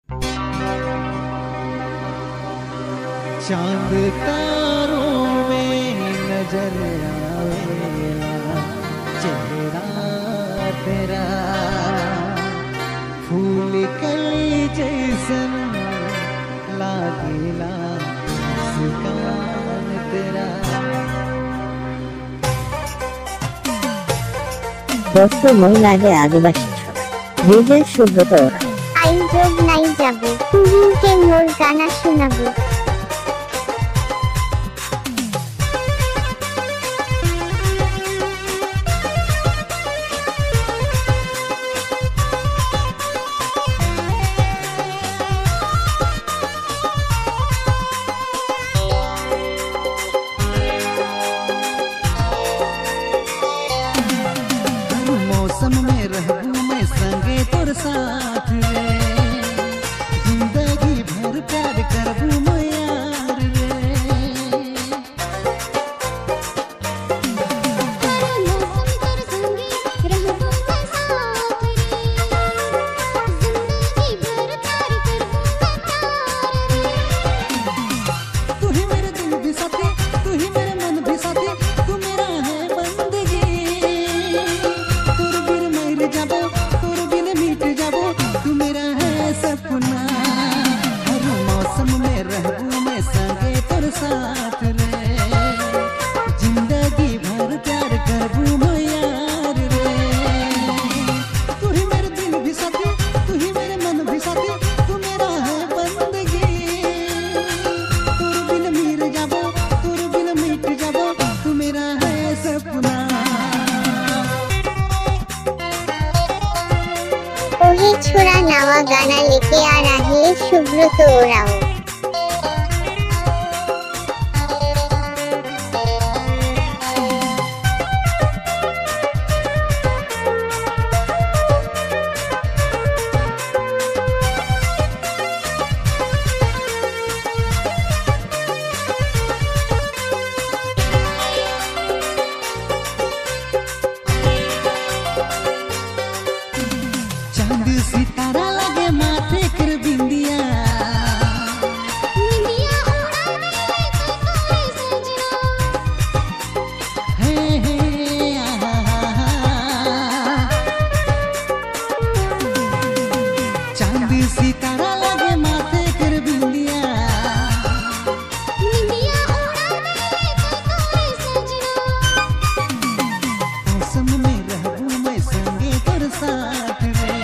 चांद तारों में नजर आवेला चेहरा तेरा, फूल कली जैसन लागेला मुस्कान तेरा। বস্ত্র মহিলাদের আদিবাসী রিজের সুব্রত ওরা আই যোগ নাই যাবো তুহিনকে মোর গানা শোনাবো। मौसम में रहूं मैं संगे तोर साथ रे, जिंदगी भर प्यार करबू मैं यार रे। तू ही मेरे दिल भी साथी, तू ही मेरे मन भी साथी, तू मेरा है बंदगी। तोर बिन मर जाबो, तोर बिन मिट जाबो, तू मेरा है सपना। हर मौसम में रहूं मैं संगे तोर साथ रे, जिंदगी भर प्यार करबू मैं यार रे। तू ही मेरे दिल भी साथी, तू ही मेरे मन भी साथी, तू मेरा है बंदगी। तोर बिन मिट जाबो, तोर बिन मिट जाबो, तू मेरा है सपना। ওহে ছোড়া নাওয়া গানা लेके आ रहे हैं सुब्रत ओराव। चांद सितारा लगे माथे कर बिंदिया, हे हे आहा। चांद सितारा लगे माथे कर बिंदिया, मौसम में रहूं मैं संगे तोर साथ रे।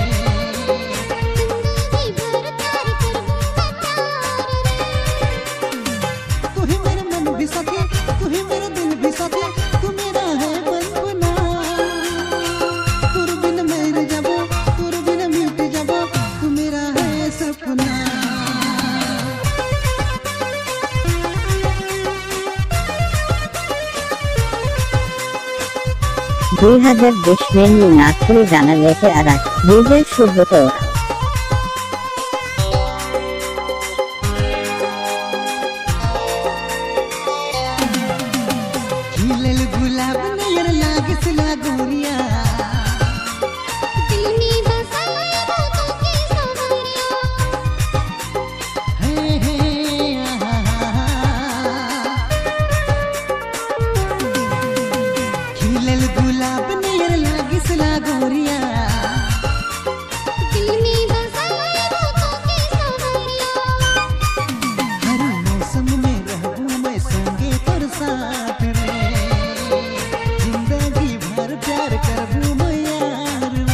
तू ही मेरे मन भी साथी, तू ही मेरे दिल भी साथी, तू मेरा है बंधना। तोर बिन मर जाबो, तोर बिन मिट जाबो, तू मेरा है सपना। দুই হাজার দেশ মেনলি নাগপুরে জানা রেখে আর রিজের সুব্রত ওরা खिलल गुलाब नयर लागिस लागोरिया, हे हे आहा। खिलल गुलाब नयर लागिस लागोरिया, हर मौसम में रहूं मैं संगे तोर साथ रे, जिंदगी भर प्यार करबू मैं यार रे।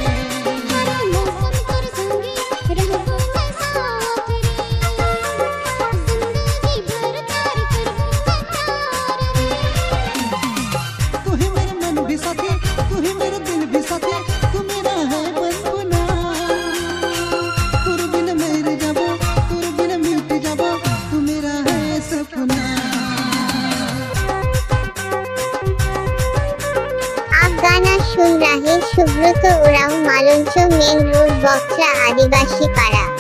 तू ही मेरे मन भी साथी, तू ही मेरे दिल भी साथी, तू मेरा है बंधना। तोर बिन मर जाबो, तोर बिन मिट जाबो, तू मेरा है सपना। आप गाना सुन रहे सुब्रत ओराव, मालंच मेन रोड, बक्सरा, आदिवासी पाड़ा।